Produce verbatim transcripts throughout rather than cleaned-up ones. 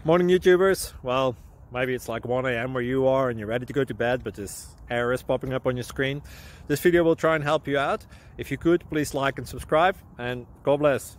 Morning YouTubers. Well, maybe it's like one A M where you are and you're ready to go to bed, but this error is popping up on your screen. This video will try and help you out. If you could, please like and subscribe, and God bless.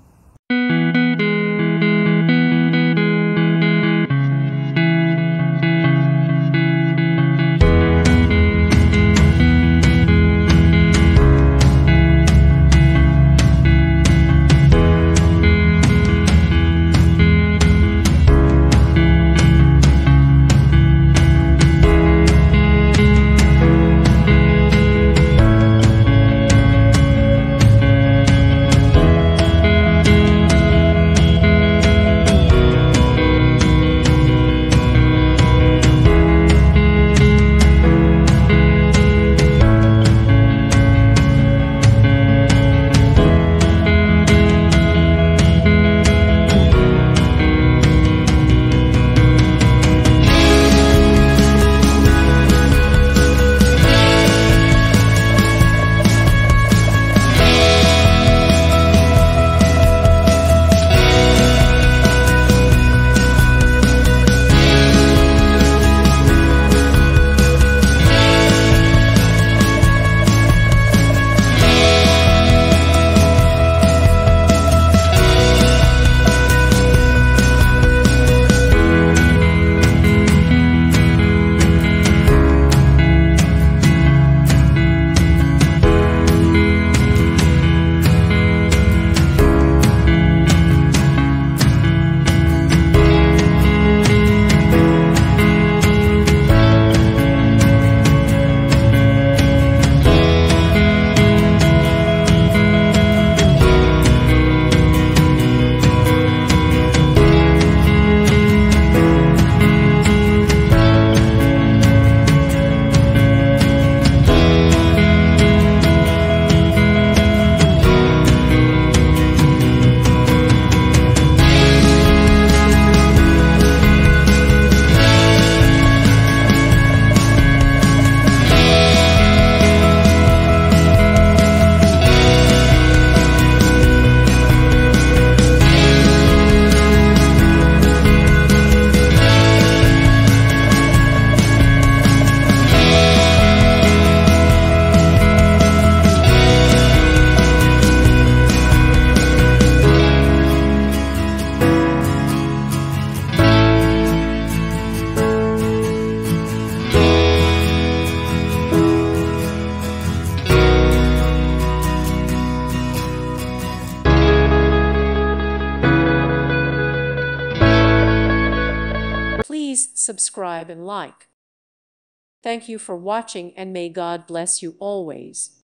Please subscribe and like. Thank you for watching, and may God bless you always.